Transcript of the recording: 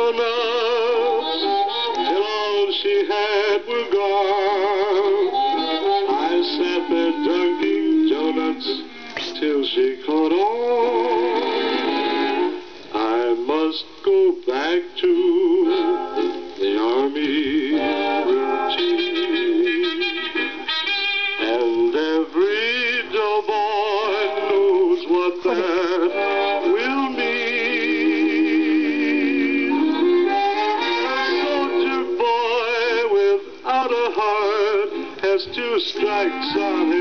doughnuts till all she had were gone. I sat there dunking doughnuts till she caught on. I must go back to the army routine, and every doughboy knows what that will mean. A soldier boy without a heart has two strikes on